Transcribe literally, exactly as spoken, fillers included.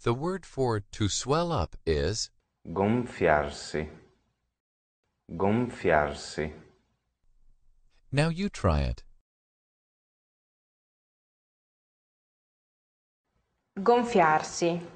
The word for to swell up is gonfiarsi, gonfiarsi, now you try it. Gonfiarsi.